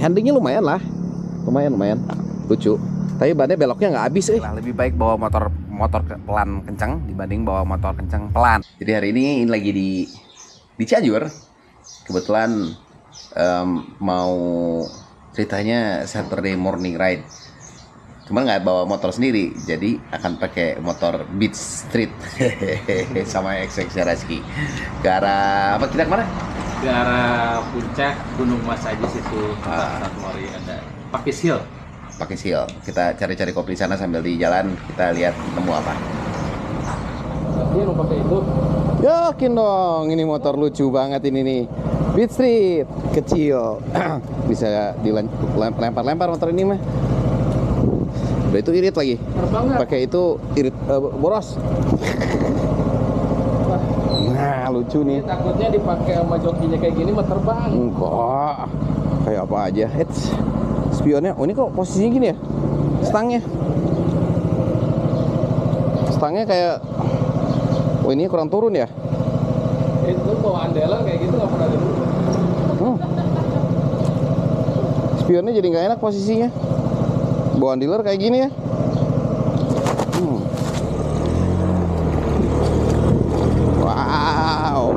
handlingnya lumayan lah, lumayan lucu. Tapi bannya beloknya nggak habis. Lebih baik bawa motor pelan kencang dibanding bawa motor kencang pelan. Jadi hari ini lagi di Cianjur. Kebetulan mau ceritanya Saturday morning ride. Cuman nggak bawa motor sendiri, jadi akan pakai motor Beat Street sama XX Rizky. Ke arah apa, kita kemana? Ke arah puncak Gunung Mas aja situ. Mori ada Pakis Hill. Pakis Hill. Kita cari-cari kopi di sana sambil di jalan kita lihat nemu apa. Dia mau pakai itu. Yakin dong, ini motor lucu banget ini nih. Beat Street kecil. Bisa dilempar-lempar motor ini mah. Udah itu irit lagi. Pakai itu irit boros. Nah, lucu nih. Takutnya dipakai sama jokinya kayak gini mah terbang. Enggak. Kayak apa aja. Spionnya. Oh, ini kok posisinya gini ya? Stangnya kayak, oh ini kurang turun ya? Itu bawa andalan kayak gitu nggak pernah dulu. Spionnya jadi nggak enak posisinya. Bawaan dealer kayak gini ya. Wow.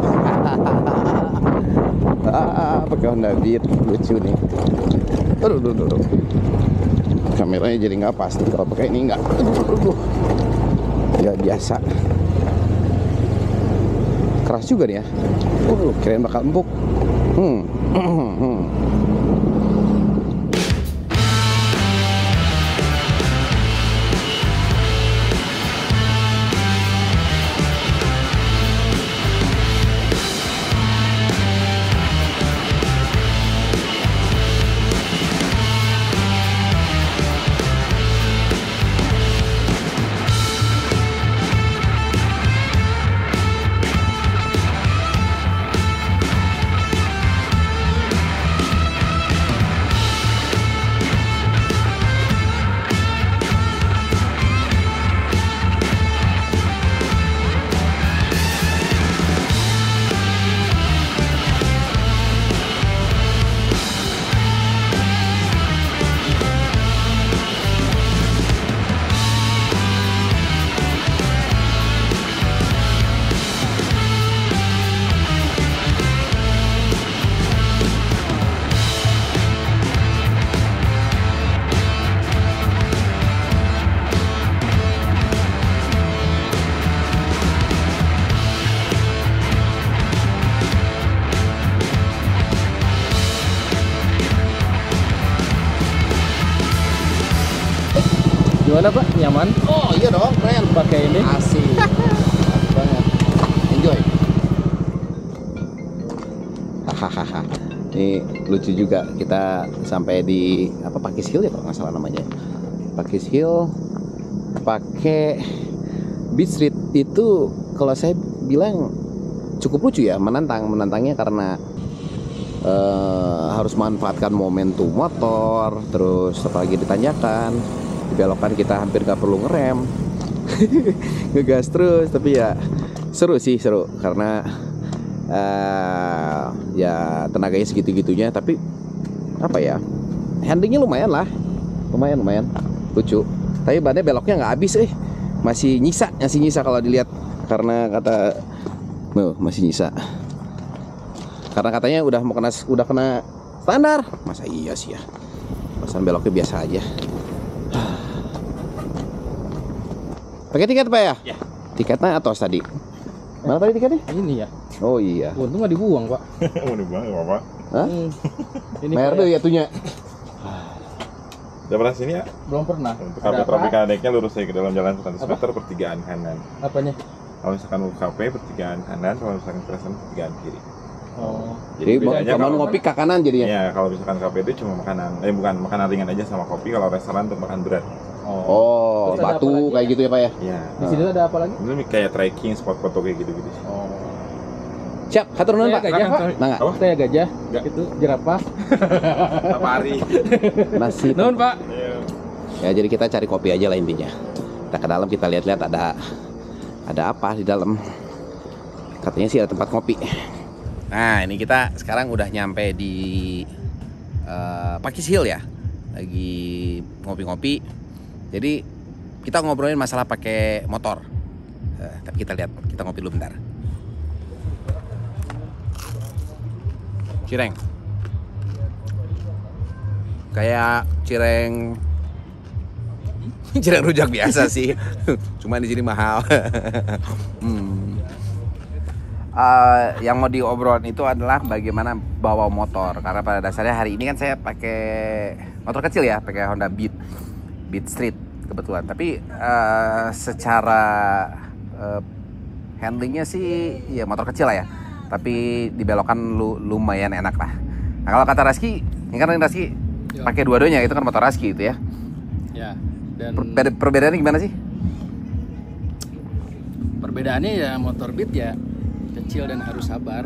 Pakai Honda Beat lucu nih. Aduh. Kameranya jadi nggak pasti kalau pakai ini, nggak. Nggak biasa. Keras juga nih ya. Kirain bakal empuk. Gimana Pak? Nyaman? Oh iya dong, keren. Pakai ini? Asik. Asik banget. Enjoy. Hahaha. Ini lucu juga, kita sampai di apa, Pakis Hill ya kalau nggak salah namanya. Pakis Hill pakai Beat Street itu kalau saya bilang cukup lucu ya, menantangnya karena harus manfaatkan momentum motor, terus apalagi ditanjakan, di belokan kita hampir nggak perlu ngerem. Ngegas terus, tapi ya seru karena ya tenaganya segitu-gitunya, tapi apa ya, handlingnya lumayan lucu. Tapi bannya beloknya nggak habis, masih nyisa kalau dilihat, karena masih nyisa, karena katanya udah kena standar. Masa iya sih ya, pasan beloknya biasa aja. Pakai tiket Pak ya? Ya. Tiketnya atos tadi. Mana tadi tiketnya? Ini ya. Oh iya. Untung nggak dibuang Pak. Mau dibuang nggak apa-apa. Hah? Ini Bayar dulu ya tuhnya. Udah pernah sini ya? belum pernah. Untuk Ada KP apa? Tropika naiknya lurus aja ke dalam jalan 100 meter pertigaan kanan. Apanya? Kalau misalkan UKP pertigaan kanan, kalau misalkan kerasan pertigaan kiri. Oh. Jadi kalau ngopi ke kanan jadinya. Ya, kalau misalkan KP itu cuma makanan, bukan makanan ringan aja sama kopi. Kalau restoran untuk makan berat. Oh, Terus ada batu apa lagi? kayak gitu ya Pak ya? Ya. Di sini ada apa lagi? Ini kayak trekking, spot foto kayak gitu-gitu sih. Oh. Siap, hatur nuhun Pak. Gajah Pak. Nah, Apa? Kayak gajah. Enggak. Itu jerapah. Safari. nasi. Nuhun Pak. Ya, jadi kita cari kopi aja lah intinya. Kita ke dalam, kita lihat-lihat ada apa di dalam. Katanya sih ada tempat kopi. Nah, ini kita sekarang udah nyampe di Pakis Hill ya, lagi ngopi-ngopi. Jadi kita ngobrolin masalah pakai motor. Tapi kita lihat, kita ngopi dulu bentar. Cireng, kayak cireng cireng rujak biasa sih, cuma di sini mahal. Yang mau diobrolin itu adalah bagaimana bawa motor, karena pada dasarnya hari ini kan saya pakai motor kecil ya, pakai Honda Beat Street kebetulan. Tapi secara handlingnya sih ya motor kecil lah ya, tapi dibelokan lumayan enak lah. Nah kalau kata Raski, ini kan Raski pakai dua-duanya, itu kan motor Raski itu ya. Ya. Dan Perbedaannya gimana sih? Perbedaannya ya motor Beat ya kecil dan harus sabar.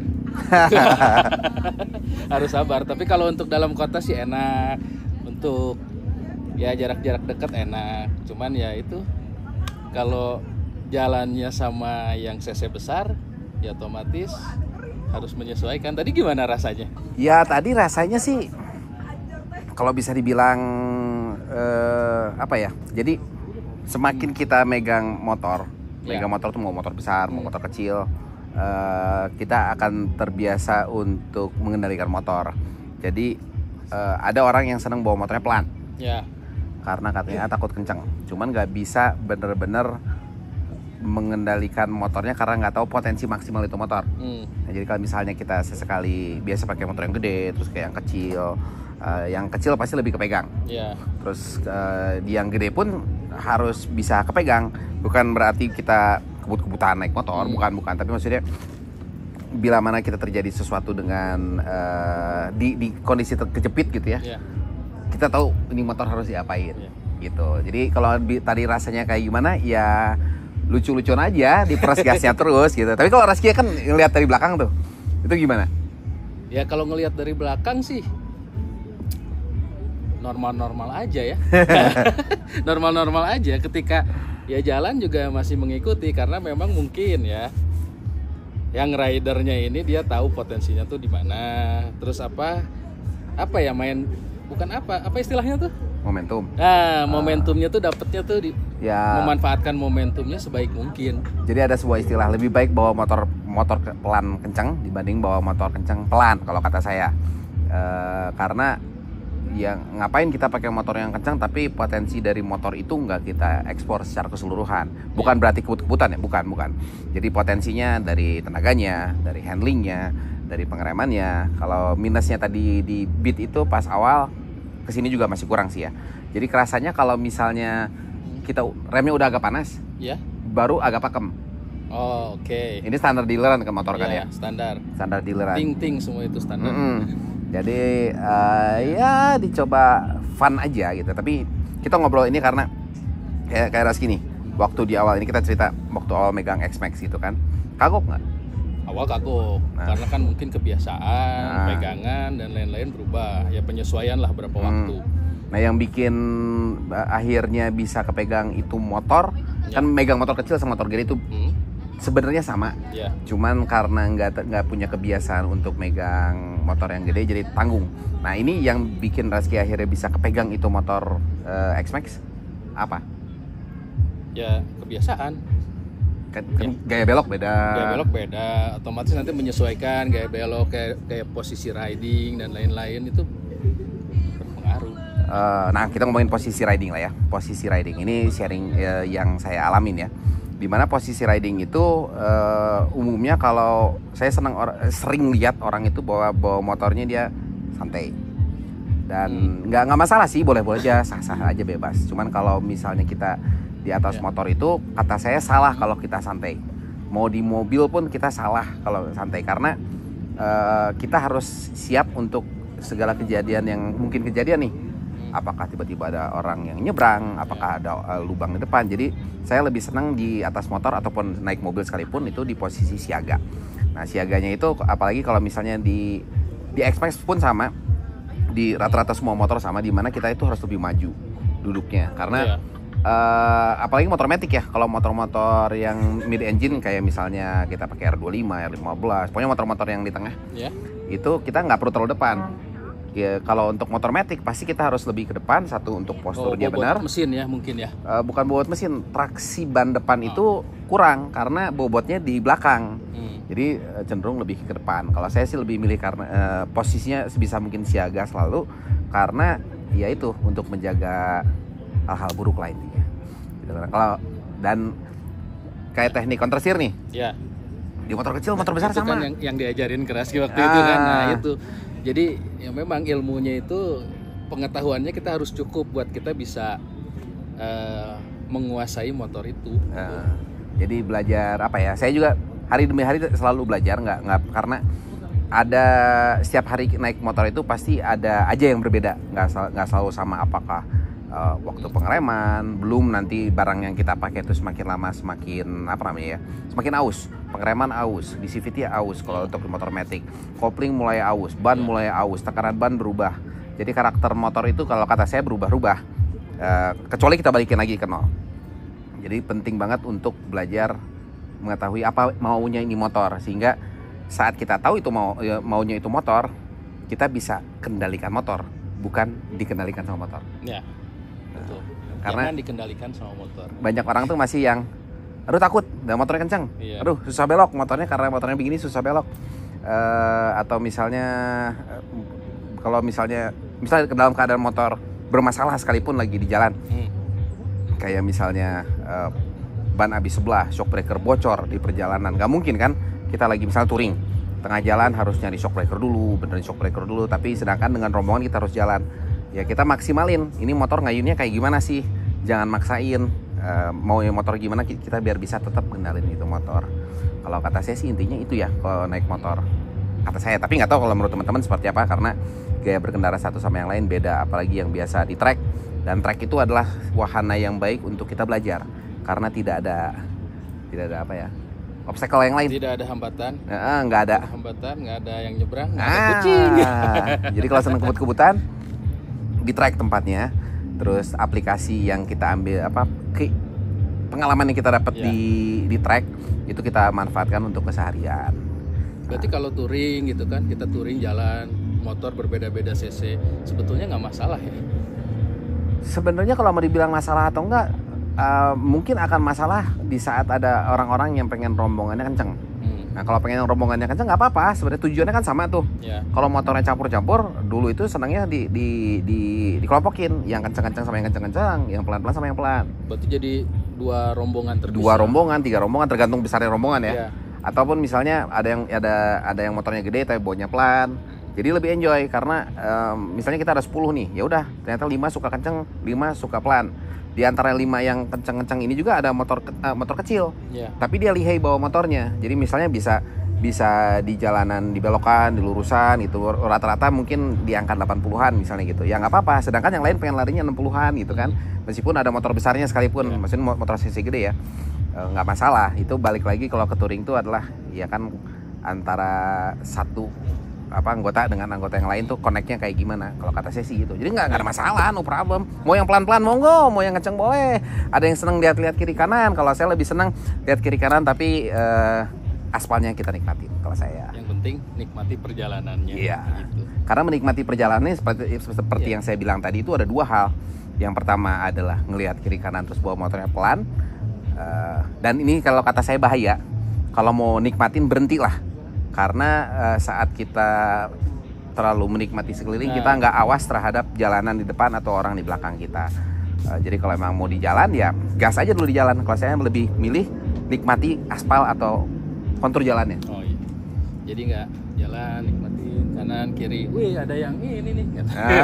Harus sabar. Tapi kalau untuk dalam kota sih enak, untuk ya jarak-jarak dekat enak. Cuman ya itu kalau jalannya sama yang cc besar ya otomatis harus menyesuaikan. Tadi gimana rasanya? Ya tadi rasanya sih kalau bisa dibilang apa ya? Jadi semakin kita megang motor tuh mau motor besar, mau motor kecil, kita akan terbiasa untuk mengendalikan motor. Jadi ada orang yang senang bawa motornya pelan, karena katanya takut kencang. Cuman nggak bisa bener-bener mengendalikan motornya karena nggak tahu potensi maksimal itu motor. Nah, jadi kalau misalnya kita sesekali biasa pakai motor yang gede, terus kayak yang kecil pasti lebih kepegang. Terus di yang gede pun harus bisa kepegang. Bukan berarti kita kebut-kebutan naik motor, bukan. Tapi maksudnya bila mana kita terjadi sesuatu dengan di kondisi kejepit gitu ya, kita tahu ini motor harus diapain gitu. Jadi kalau tadi rasanya kayak gimana ya lucu-lucuan aja, diperas gasnya terus gitu. Tapi kalau Raski kan ngelihat dari belakang tuh, itu gimana? Ya kalau ngelihat dari belakang sih normal-normal aja ya. Normal-normal aja, ketika ya jalan juga masih mengikuti, karena memang mungkin ya yang ridernya ini dia tahu potensinya tuh di mana. Terus apa ya bukan istilahnya tuh? Momentum. Nah, momentumnya tuh dapetnya tuh memanfaatkan momentumnya sebaik mungkin. Jadi ada sebuah istilah, lebih baik bawa motor pelan kencang dibanding bawa motor kencang pelan kalau kata saya. Karena ya ngapain kita pakai motor yang kencang tapi potensi dari motor itu nggak kita ekspor secara keseluruhan. Bukan berarti kebut-kebutan ya, bukan. Jadi potensinya dari tenaganya, dari handlingnya, dari pengeremannya. Kalau minusnya tadi di Beat itu pas awal kesini juga masih kurang sih ya. Jadi kerasanya kalau misalnya kita remnya udah agak panas, baru agak pakem. Oh, oke. Ini standar dealeran ke motor kan ya? Standar dealeran. Ting semua itu standar. Jadi ya dicoba fun aja gitu. Tapi kita ngobrol ini karena kayak Raski nih. Waktu di awal ini kita cerita waktu awal megang X-Max gitu kan, kagok nggak? Awal kagok, karena kan mungkin kebiasaan, pegangan dan lain-lain berubah. Ya penyesuaian lah berapa waktu. Nah yang bikin akhirnya bisa kepegang itu motor, kan megang motor kecil sama motor gede itu sebenarnya sama. Cuman karena nggak punya kebiasaan untuk megang motor yang gede jadi tanggung. Nah ini yang bikin Raski akhirnya bisa kepegang itu motor X-Max apa? Ya kebiasaan. Gaya belok beda, otomatis nanti menyesuaikan gaya belok, kayak posisi riding dan lain-lain itu berpengaruh. Nah kita ngomongin posisi riding lah ya. Posisi riding ini sharing yang saya alamin ya. Dimana posisi riding itu umumnya kalau saya sering lihat orang itu bawa motornya dia santai. Dan nggak masalah sih, boleh-boleh aja, sah-sah aja, bebas. Cuman kalau misalnya kita di atas motor itu, kata saya salah kalau kita santai. Mau di mobil pun kita salah kalau santai, karena kita harus siap untuk segala kejadian yang mungkin kejadian nih. Apakah tiba-tiba ada orang yang nyebrang, apakah ada lubang di depan. Jadi saya lebih senang di atas motor ataupun naik mobil sekalipun itu di posisi siaga. Nah siaganya itu apalagi kalau misalnya di X-Max pun sama, di rata-rata semua motor sama, di mana kita itu harus lebih maju duduknya, karena apalagi motor matic ya. Kalau motor-motor yang mid engine kayak misalnya kita pakai R25, R15, pokoknya motor-motor yang di tengah, itu kita nggak perlu terlalu depan. Ya kalau untuk motor matic pasti kita harus lebih ke depan, satu untuk posturnya bobot benar. mesin ya mungkin ya. Bukan bobot mesin, traksi ban depan itu kurang karena bobotnya di belakang. Jadi cenderung lebih ke depan. Kalau saya sih lebih milih karena posisinya sebisa mungkin siaga selalu, karena ya itu untuk menjaga hal-hal buruk lah intinya. Gitu. Kalau dan kayak teknik kontrasir nih. Ya. Di motor kecil, motor besar itu sama. kan yang diajarin Kraski waktu itu kan. Nah, itu. Jadi ya memang ilmunya itu, pengetahuannya kita harus cukup buat kita bisa menguasai motor itu. Jadi belajar apa ya? Saya juga hari demi hari selalu belajar, nggak karena ada setiap hari naik motor itu pasti ada aja yang berbeda, nggak selalu sama. Apakah waktu pengereman, belum nanti barang yang kita pakai itu semakin lama semakin apa namanya ya, semakin aus. Pengereman aus, di CVT aus kalau untuk motor matic. Kopling mulai aus, ban mulai aus, tekanan ban berubah. Jadi karakter motor itu kalau kata saya berubah-ubah, kecuali kita balikin lagi ke nol. Jadi penting banget untuk belajar mengetahui apa maunya ini motor, sehingga saat kita tahu itu maunya itu motor, kita bisa kendalikan motor, bukan dikendalikan sama motor. Ya. Betul. Karena jangan dikendalikan sama motor. Banyak orang tuh masih yang aduh takut, dan motornya kencang. Iya. Aduh susah belok motornya, karena motornya begini susah belok. Atau misalnya kalau misalnya dalam keadaan motor bermasalah sekalipun lagi di jalan, kayak misalnya ban habis sebelah, shock breaker bocor di perjalanan, nggak mungkin kan kita lagi misalnya touring tengah jalan harus nyari shock breaker dulu, benerin shock breaker dulu, tapi sedangkan dengan rombongan kita harus jalan. Ya kita maksimalin, ini motor ngayunnya kayak gimana sih, jangan maksain. Mau motor gimana kita biar bisa tetap kenalin itu motor. Kalau kata saya sih intinya itu ya kalau naik motor, kata saya. Tapi nggak tahu kalau menurut teman-teman seperti apa, karena gaya berkendara satu sama yang lain beda, apalagi yang biasa di track. Dan track itu adalah wahana yang baik untuk kita belajar, karena tidak ada apa ya, obstacle yang lain. Tidak ada hambatan. Nggak ada hambatan, nggak ada yang nyebrang, nggak ada kucing. Jadi kalau seneng kebut-kebutan di track tempatnya, terus aplikasi yang kita ambil pengalaman yang kita dapat di track itu kita manfaatkan untuk keseharian. Berarti kalau touring gitu kan, kita touring jalan motor berbeda-beda cc, sebetulnya nggak masalah ya? Sebenarnya kalau mau dibilang masalah atau enggak, mungkin akan masalah di saat ada orang-orang yang pengen rombongannya kenceng. Nah kalau pengen rombongannya kenceng nggak apa-apa, sebenarnya tujuannya kan sama tuh. Kalau motornya campur-campur, dulu itu senangnya dikelompokin, yang kenceng-kenceng sama yang kenceng-kenceng, yang pelan-pelan sama yang pelan. Berarti jadi dua rombongan terpisah. 2 rombongan, 3 rombongan, tergantung besarnya rombongan ya. Ataupun misalnya ada yang motornya gede tapi bawanya pelan. Jadi lebih enjoy karena misalnya kita ada 10 nih, ya udah ternyata 5 suka kenceng, 5 suka pelan. Di antara 5 yang kenceng-kenceng ini juga ada motor kecil, tapi dia lihai bawa motornya. Jadi misalnya bisa di jalanan, di belokan, di lurusan itu rata-rata mungkin di angka 80-an misalnya gitu. Ya nggak apa-apa. Sedangkan yang lain pengen larinya 60-an gitu kan. Meskipun ada motor besarnya sekalipun, maksudnya motor cc gede ya, nggak masalah. Itu balik lagi kalau ke touring itu adalah ya kan antara satu anggota dengan anggota yang lain tuh connect-nya kayak gimana. Kalau kata saya sih gitu. Jadi nggak ada masalah, no problem. Mau yang pelan-pelan monggo, mau yang kenceng boleh. Ada yang seneng lihat kiri kanan. Kalau saya lebih seneng lihat kiri kanan, tapi aspalnya kita nikmatin. Kalau saya. Yang penting nikmati perjalanannya. Iya. Gitu. Karena menikmati perjalanannya seperti yang saya bilang tadi itu ada 2 hal. Yang pertama adalah ngelihat kiri kanan terus bawa motornya pelan. Dan ini kalau kata saya bahaya. Kalau mau nikmatin berhentilah. Karena saat kita terlalu menikmati sekeliling, kita nggak awas terhadap jalanan di depan atau orang di belakang kita. Jadi kalau emang mau di jalan ya gas aja dulu di jalan. Kalau saya lebih milih nikmati aspal atau kontur jalannya. Oh iya. Jadi nggak jalan nikmati kanan kiri. Wih ada yang ini nih.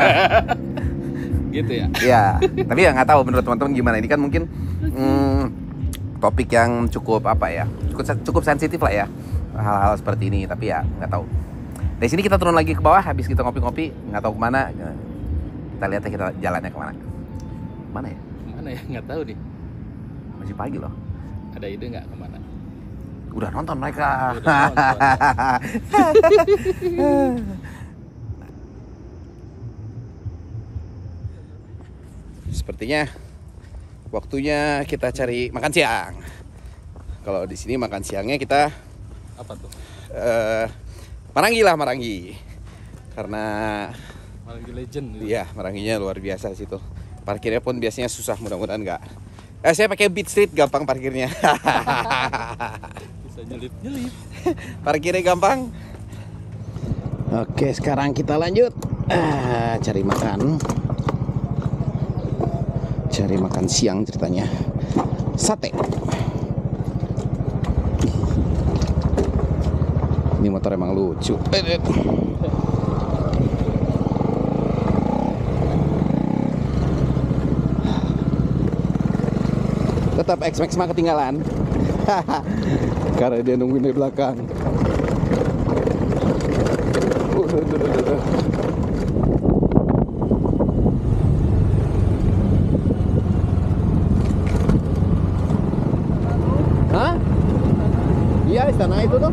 Gitu ya. Iya. Tapi ya nggak tahu menurut teman-teman gimana. Ini kan mungkin topik yang cukup cukup sensitif lah ya. Hal-hal seperti ini, tapi ya nggak tahu. Dari sini kita turun lagi ke bawah, habis kita ngopi-ngopi, nggak tahu kemana. Kita lihat kita jalannya kemana. Mana ya? Kemana ya? Nggak tahu nih. Masih pagi loh. Ada ide nggak kemana? Udah nonton mereka. Udah nonton. Sepertinya waktunya kita cari makan siang. Kalau di sini makan siangnya kita apa tuh? Marangi. Karena Marangi legend. Iya, Maranginya luar biasa situ. Parkirnya pun biasanya susah, mudah-mudahan enggak. Saya pakai Beat Street, gampang parkirnya. Bisa nyelip-nyelip. Parkirnya gampang. Oke, sekarang kita lanjut cari makan. Cari makan siang ceritanya. Sate. Ini motor emang lucu. Tetap X-Max mah ketinggalan. Karena dia nungguin di belakang. Hah? Iya, istana itu tuh.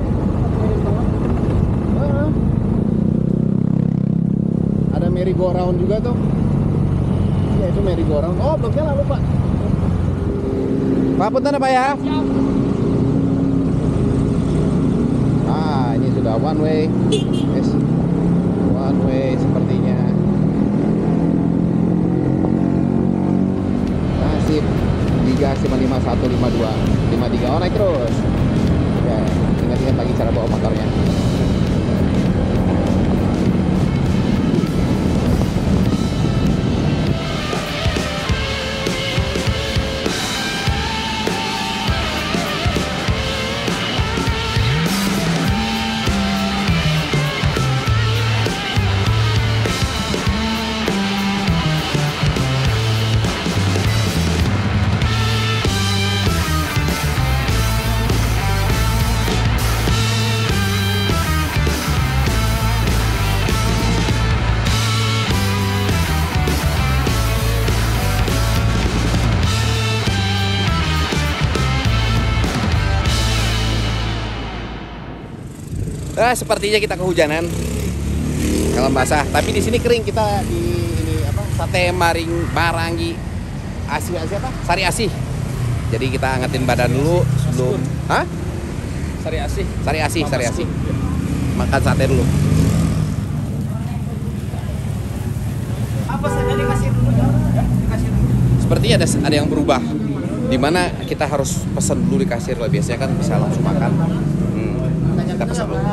Ada merry-go-round juga tuh. Iya, itu merry-go-round. Oh, bloknya lalu, Pak. Pak, punten Pak ya. Ini sudah one way. Yes. One way sepertinya. Nasib digas 551, 52, 53. Oh, naik terus. Ya, ingat-ingat lagi cara bawa motornya. Sepertinya kita kehujanan kalau basah, tapi di sini kering. Kita di ini apa? Sate Marangi Asih apa? Sari Asih. Jadi kita angetin badan dulu sebelum. Hah? Sari Asih. Sari Asih. Makan sate dulu. Apa saja dikasih dulu ya? Dikasih dulu. Sepertinya ada yang berubah. Dimana kita harus pesan dulu di kasir lah. Biasanya kan bisa langsung makan. Kita pesan dulu.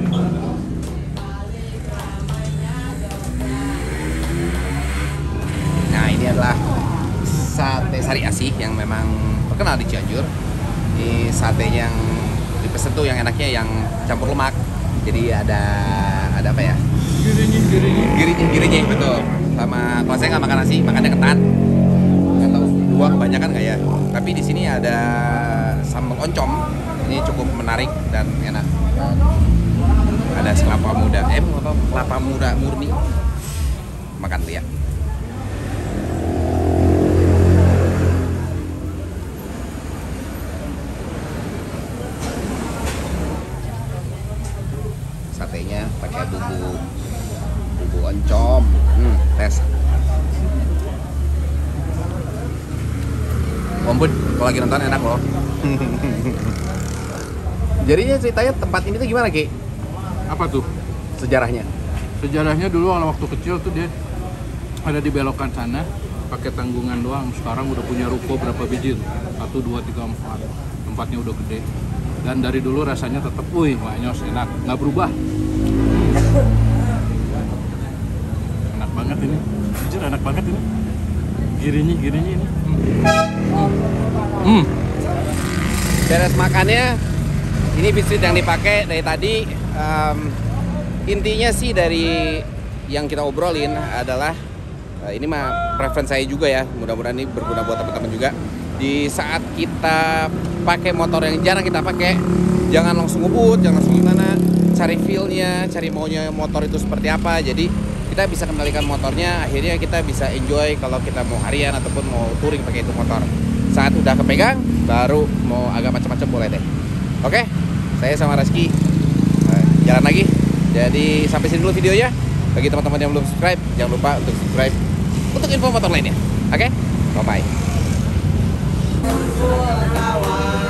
Nah, ini adalah sate Sari Asih yang memang terkenal di Cianjur. Ini sate yang dipesan tuh yang enaknya yang campur lemak. Jadi ada apa ya? Girinya betul. Sama kalau saya nggak makan nasi, makannya ketan. Nggak tahu dua kebanyakan nggak ya. Tapi di sini ada sambal oncom. Ini cukup menarik dan enak. Ada kelapa muda murni. Makan dulu ya. Satenya pakai bumbu oncom. Tes. Ombud kalau lagi nonton enak loh. Jadinya ceritanya tempat ini tuh gimana, Ki? Apa tuh? Sejarahnya. Sejarahnya dulu waktu kecil tuh dia ada di belokan sana, pakai tanggungan doang. Sekarang udah punya ruko berapa biji? 1, 2, 3, 4. Tempatnya udah gede. Dan dari dulu rasanya tetap, maknyos, enak, nggak berubah. Enak banget ini, jujur enak banget ini. Girinya ini. Beres makannya, ini biskuit yang dipakai dari tadi. Intinya sih dari yang kita obrolin adalah ini mah preference saya juga ya. Mudah-mudahan ini berguna buat teman-teman juga. Di saat kita pakai motor yang jarang kita pakai, jangan langsung ngebut, jangan langsung gimana, cari feel-nya, cari maunya motor itu seperti apa. Jadi kita bisa kendalikan motornya, akhirnya kita bisa enjoy kalau kita mau harian ataupun mau touring pakai itu motor. Saat udah kepegang, baru mau agak macam-macam boleh deh. Oke, saya sama Reski jalan lagi. Jadi sampai sini dulu videonya. Bagi teman-teman yang belum subscribe, jangan lupa untuk subscribe untuk info motor lainnya. Oke, bye-bye.